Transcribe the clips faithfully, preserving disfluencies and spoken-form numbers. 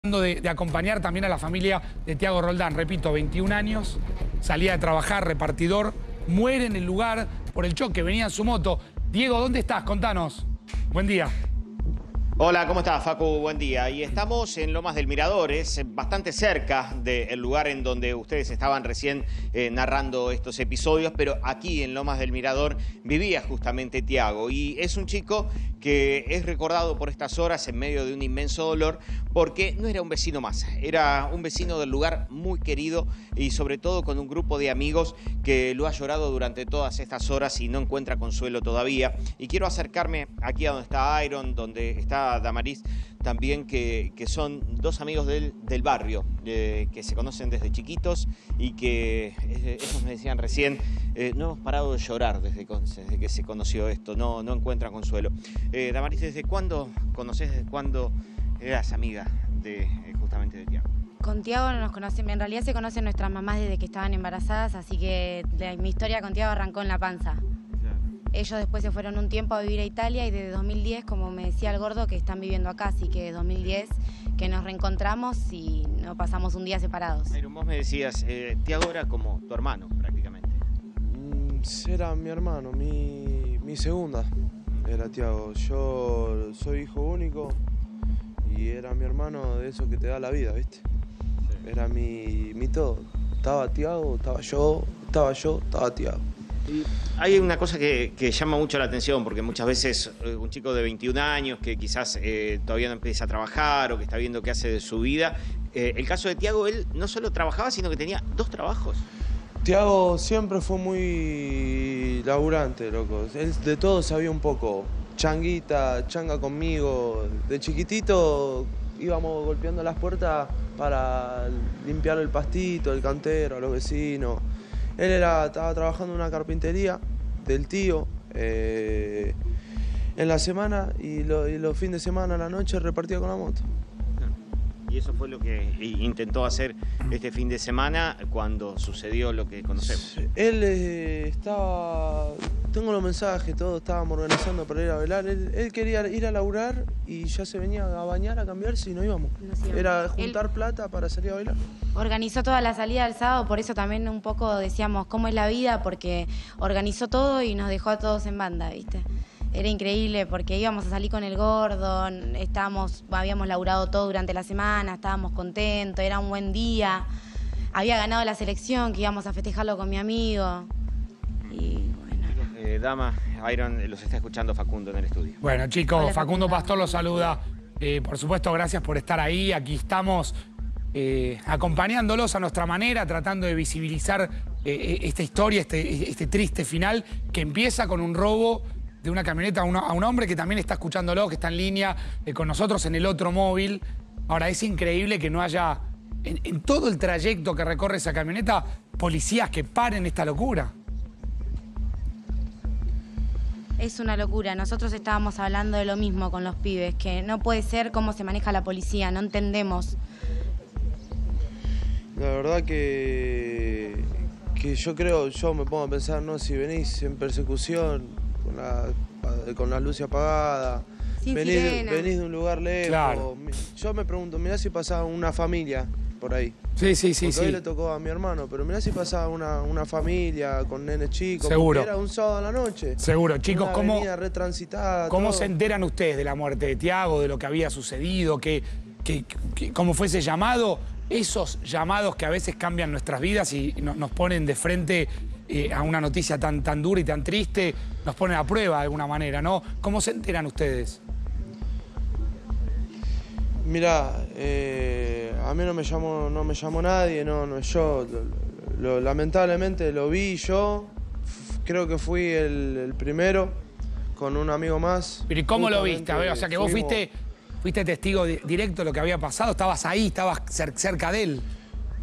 De, de acompañar también a la familia de Tiago Roldán. Repito, veintiún años, salía de trabajar, repartidor, muere en el lugar por el choque, venía en su moto. Diego, ¿dónde estás? Contanos. Buen día. Hola, ¿cómo estás, Facu? Buen día. Y estamos en Lomas del Mirador, es bastante cerca del lugar en donde ustedes estaban recién eh, narrando estos episodios, pero aquí en Lomas del Mirador vivía justamente Tiago. Y es un chico que es recordado por estas horas en medio de un inmenso dolor porque no era un vecino más, era un vecino del lugar muy querido y sobre todo con un grupo de amigos que lo ha llorado durante todas estas horas y no encuentra consuelo todavía. Y quiero acercarme aquí a donde está Iron, donde está Damaris también, que, que son dos amigos del, del barrio, eh, que se conocen desde chiquitos y que eh, ellos me decían recién, eh, no hemos parado de llorar desde, desde que se conoció esto, no, no encuentran consuelo. Eh, Damaris, ¿desde cuándo conoces, desde cuándo eras amiga de eh, justamente de Tiago? Con Tiago nos conocemos, en realidad se conocen nuestras mamás desde que estaban embarazadas, así que la, mi historia con Tiago arrancó en la panza. Ellos después se fueron un tiempo a vivir a Italia y desde dos mil diez, como me decía el gordo, que están viviendo acá, así que desde dos mil diez que nos reencontramos y no pasamos un día separados. Iron, vos me decías, eh, Tiago era como tu hermano prácticamente. Mm, era mi hermano, mi, mi segunda era Tiago. Yo soy hijo único y era mi hermano, de eso que te da la vida, ¿viste? Sí. Era mi, mi todo. Estaba Tiago, estaba yo, estaba yo, estaba Tiago. Y hay una cosa que, que llama mucho la atención, porque muchas veces eh, un chico de veintiún años que quizás eh, todavía no empieza a trabajar o que está viendo qué hace de su vida, eh, el caso de Tiago, él no solo trabajaba, sino que tenía dos trabajos. Tiago siempre fue muy laburante, loco. Él de todo sabía un poco. Changuita, changa conmigo. De chiquitito íbamos golpeando las puertas para limpiar el pastito, el cantero, a los vecinos. Él era, estaba trabajando en una carpintería del tío eh, en la semana y, lo, y los fines de semana a la noche repartía con la moto. Y eso fue lo que intentó hacer este fin de semana cuando sucedió lo que conocemos. Él eh, estaba... Tengo los mensajes, todos estábamos organizando para ir a velar. Él, él quería ir a laburar y ya se venía a bañar, a cambiarse y no íbamos. Nos íbamos. Era juntar él plata para salir a bailar. Organizó toda la salida del sábado, por eso también un poco decíamos cómo es la vida, porque organizó todo y nos dejó a todos en banda, ¿viste? Era increíble porque íbamos a salir con el gordo, estábamos, habíamos laburado todo durante la semana, estábamos contentos, era un buen día. Había ganado la selección, que íbamos a festejarlo con mi amigo. Y bueno. Eh, dama, Iron, los está escuchando Facundo en el estudio. Bueno, chicos, Hola, Facundo Facundo. Pastor los saluda. Eh, por supuesto, gracias por estar ahí. Aquí estamos eh, acompañándolos a nuestra manera, tratando de visibilizar eh, esta historia, este, este triste final, que empieza con un robo de una camioneta a, una, a un hombre que también está escuchándolo, que está en línea eh, con nosotros en el otro móvil. Ahora, es increíble que no haya, en, en todo el trayecto que recorre esa camioneta, policías que paren esta locura. Es una locura. Nosotros estábamos hablando de lo mismo con los pibes, que no puede ser cómo se maneja la policía, no entendemos. La verdad que, que yo creo, yo me pongo a pensar, ¿no? Si venís en persecución, con la, con las luces apagadas, venís, venís de un lugar lejos. Claro. Yo me pregunto, mirá si pasaba una familia por ahí. Sí, sí, sí. Porque sí. hoy le tocó a mi hermano, pero mirá si pasaba una, una familia con nenes chicos. Seguro. Era un sábado a la noche. Seguro. Chicos, una ¿cómo, retransitada, ¿cómo todo. se enteran ustedes de la muerte de Tiago, de lo que había sucedido, que, que, que, cómo fue ese llamado? Esos llamados que a veces cambian nuestras vidas y no, nos ponen de frente eh, a una noticia tan, tan dura y tan triste, nos ponen a prueba de alguna manera, ¿no? ¿Cómo se enteran ustedes? Mirá, eh, a mí no me llamó, no me llamó nadie, no, no yo. Lo, lo, lamentablemente lo vi yo, creo que fui el, el primero con un amigo más. Pero ¿y cómo lo viste? A ver, o sea, que vos fuimos... fuiste, fuiste testigo directo de lo que había pasado, estabas ahí, estabas cerca de él.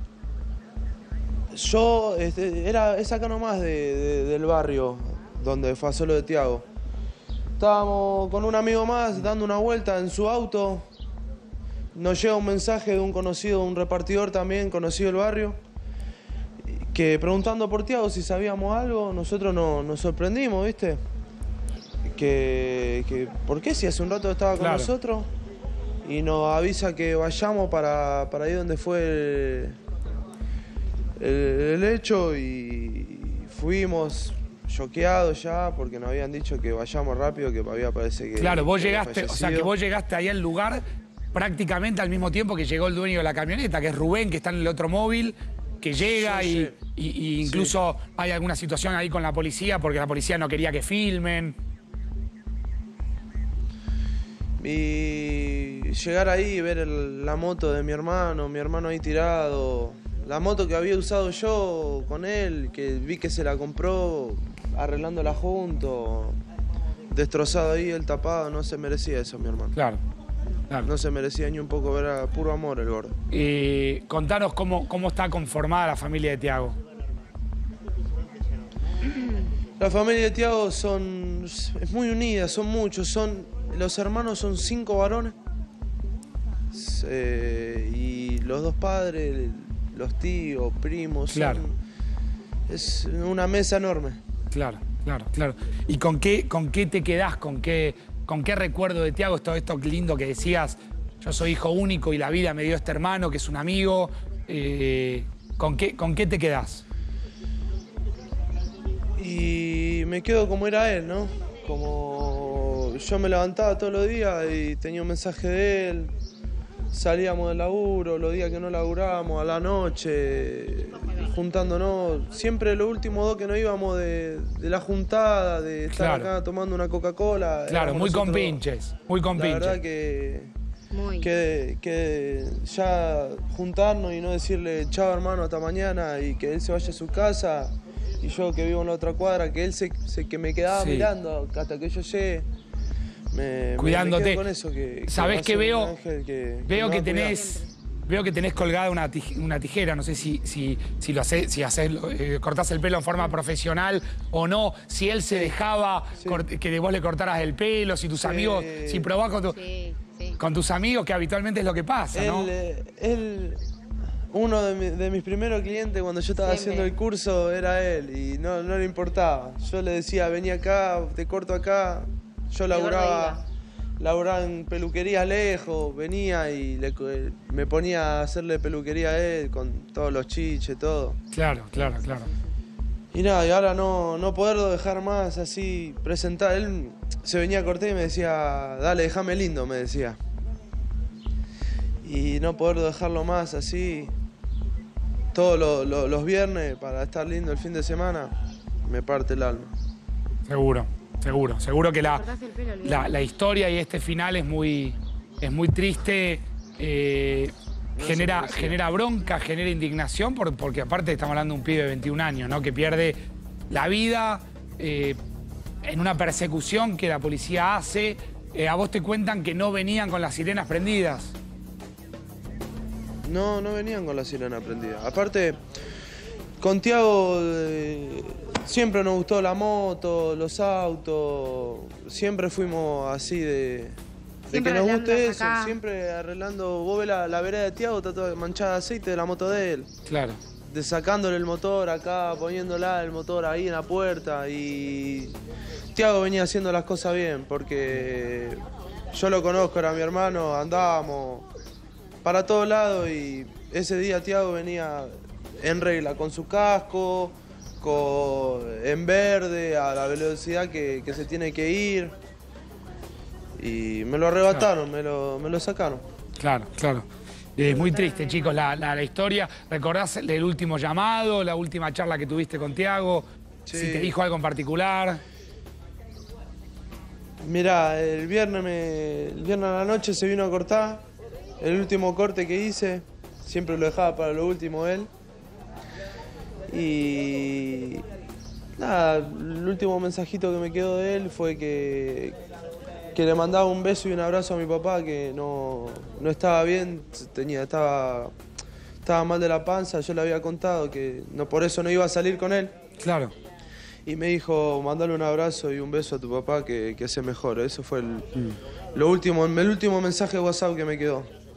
Yo, este, era, es acá nomás de, de, del barrio donde pasó lo de Tiago. Estábamos con un amigo más dando una vuelta en su auto. Nos llega un mensaje de un conocido, un repartidor también conocido del barrio, que preguntando por Tiago si sabíamos algo, nosotros no, nos sorprendimos, ¿viste? Que, que, ¿por qué si hace un rato estaba con Claro. nosotros? y nos avisa que vayamos para, para ahí donde fue el, el, el hecho y fuimos choqueados ya porque nos habían dicho que vayamos rápido, que había parece que... Claro, vos que llegaste, o sea que vos llegaste ahí al lugar prácticamente al mismo tiempo que llegó el dueño de la camioneta, que es Rubén, que está en el otro móvil, que llega Sí, y, sí. y- y incluso Sí. hay alguna situación ahí con la policía porque la policía no quería que filmen. Y llegar ahí y ver el- la moto de mi hermano, mi hermano ahí tirado, la moto que había usado yo con él, que vi que se la compró arreglándola junto, destrozado ahí, el tapado, no se merecía eso, mi hermano. Claro, claro. No se merecía ni un poco, era puro amor el gordo. Eh, contanos cómo, cómo está conformada la familia de Tiago. La familia de Tiago son, es muy unida, son muchos, son, los hermanos son cinco varones eh, y los dos padres, los tíos, primos, son- Claro. es una mesa enorme. Claro, claro, claro. ¿Y con qué, con qué te quedás? ¿Con qué, con qué recuerdo de Tiago? Esto, esto lindo que decías, yo soy hijo único y la vida me dio este hermano que es un amigo. Eh, ¿con, qué, ¿Con qué te quedás? Y me quedo como era él, ¿no? Como yo me levantaba todos los días y tenía un mensaje de él. Salíamos del laburo, los días que no laburábamos, a la noche, juntándonos. Siempre los últimos dos que nos íbamos de, de la juntada, de estar Claro. acá tomando una Coca-Cola. Claro, éramos muy nosotros- compinches, muy La compinches. verdad que, Muy. que, que ya juntarnos y no decirle chao hermano, hasta mañana y que él se vaya a su casa y yo que vivo en la otra cuadra, que él se, se- que me quedaba Sí. mirando hasta que yo llegue. Me, me- Cuidándote. Me quedo con eso, que, que ¿Sabés va a que ser un veo? ángel que- Veo me que va a cuidar. tenés, veo que tenés colgada una, tij- una tijera. No sé si, si, si lo haces, si haces, eh, cortás el pelo en forma profesional o no. Si él se dejaba Sí. cort- que vos le cortaras el pelo, si tus Sí. amigos, si probás con, tu- Sí, sí. con tus amigos, que habitualmente es lo que pasa, ¿no? Él, eh, él- uno de, mi- de mis primeros clientes cuando yo estaba Siempre. haciendo el curso era él y no, no le importaba. Yo le decía, vení acá, te corto acá. Yo El gordo laburaba, laburaba en peluquerías lejos, venía y le co- me ponía a hacerle peluquería a él con todos los chiches, todo. Claro, claro, claro. Y nada, y ahora no, no poderlo dejar más así, presentar. Él se venía a cortar y me decía, dale, déjame lindo, me decía. Y no poder dejarlo más así, todos lo- lo- los viernes para estar lindo el fin de semana, me parte el alma. Seguro, seguro. Seguro que la, Cortás el pelo, olvidate. la, la historia y este final es muy, es muy triste. eh, No se genera, merecía. genera bronca, genera indignación, por- porque aparte estamos hablando de un pibe de veintiún años, ¿no? Que pierde la vida eh, en una persecución que la policía hace. Eh, a vos te cuentan que no venían con las sirenas prendidas. No, no venían con la sirena prendida. Aparte, con Tiago eh, siempre nos gustó la moto, los autos, siempre fuimos así de, de Siempre que nos arreglándolas guste eso, acá. siempre arreglando. Vos ves la, la vereda de Tiago, está toda manchada de aceite de la moto de él. Claro. De sacándole el motor acá, poniéndola el motor ahí en la puerta y Tiago venía haciendo las cosas bien porque yo lo conozco, era mi hermano, andábamos para todos lados y ese día Tiago venía en regla con su casco, con, en verde, a la velocidad que, que se tiene que ir y me lo arrebataron, me lo, me lo sacaron. Claro, claro. Es muy triste, chicos, la, la- la historia. ¿Recordás el, el último llamado, la última charla que tuviste con Tiago? Sí. Si te dijo algo en particular. Mirá, el viernes, me- el viernes a la noche se vino a cortar. El último corte que hice, siempre lo dejaba para lo último él. Y nada, el último mensajito que me quedó de él fue que, que le mandaba un beso y un abrazo a mi papá, que no, no estaba bien, tenía, estaba, estaba mal de la panza. Yo le había contado que no, por eso no iba a salir con él. Claro. Y me dijo, mandale un abrazo y un beso a tu papá que, que se mejore. Eso fue el, lo último, el último mensaje de WhatsApp que me quedó.